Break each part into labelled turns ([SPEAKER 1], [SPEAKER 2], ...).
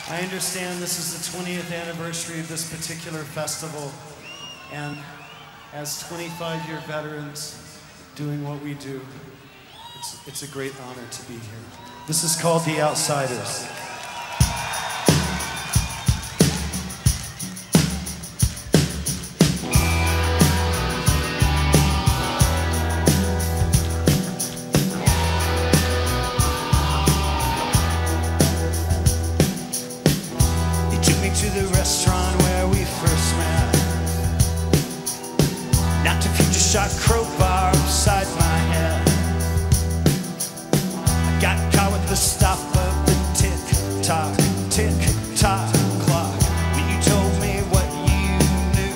[SPEAKER 1] I understand this is the 20th anniversary of this particular festival, and as 25-year veterans doing what we do, it's a great honor to be here. This is called The Outsiders.
[SPEAKER 2] To the restaurant where we first met, knocked a future shot crowbar upside my head. I got caught with the stop of the tick-tock clock when you told me what you knew.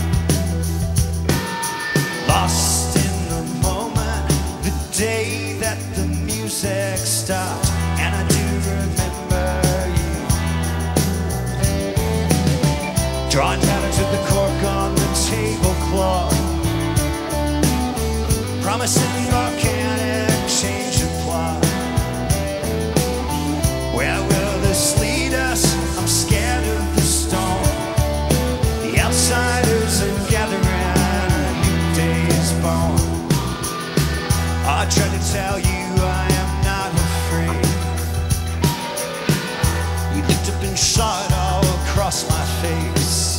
[SPEAKER 2] Lost in the moment, the day that the music stopped, and I do remember drawing patterns with the cork on the tablecloth, promising volcanic change of plot. Where will this lead us? I'm scared of the storm. The outsiders are gathering, a new day is born. I tried to tell you I am not afraid. You looked up and saw it all across my face.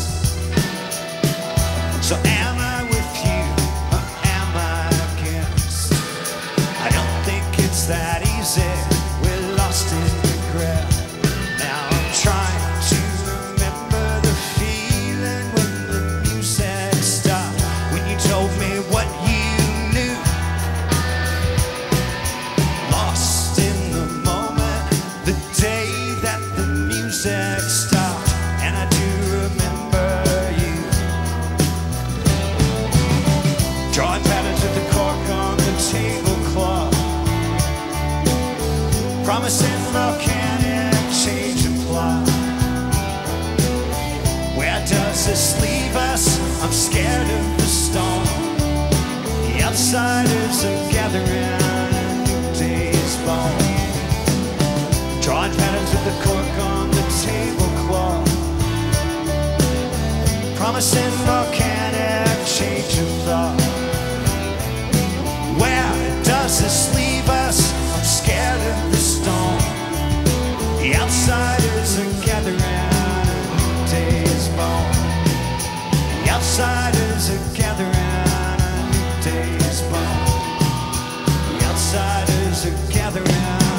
[SPEAKER 2] So am I with you, or am I against? I don't think it's that easy, we're lost in regret. Now I'm trying to remember the feeling when the music stopped, when you told me what you knew. Lost in the moment, the day that the music stopped, and I do remember drawing patterns with the cork on the tablecloth, promising volcanic change of plot. Where does this leave us? I'm scared of the storm. The outsiders are gathering, a new day is born. Drawing patterns with the cork on the tablecloth, promising volcanic change of thought. Where does this leave us? I'm scared of the storm. The outsiders are gathering, a new day is born. The outsiders are gathering, a new day is born. The outsiders are gathering.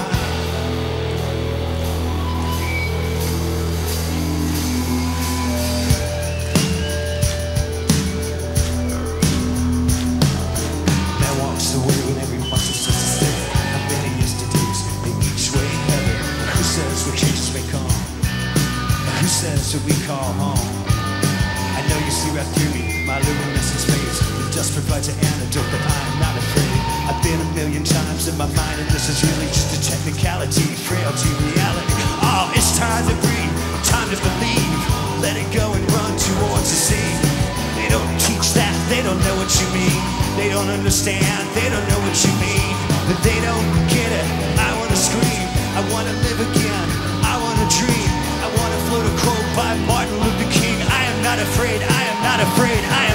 [SPEAKER 2] Says that we call home. I know you see right through me, my luminescent space. It just provides an antidote, but I am not afraid. I've been a million times in my mind, and this is really just a technicality, frailty, reality. Oh, it's time to breathe, time to believe. Let it go and run towards the sea. They don't teach that, they don't know what you mean. They don't understand, they don't know what you mean. But they don't get it, I wanna scream. I wanna live again, I wanna dream. I want to float a quote by Martin Luther King. I am not afraid, I am not afraid, I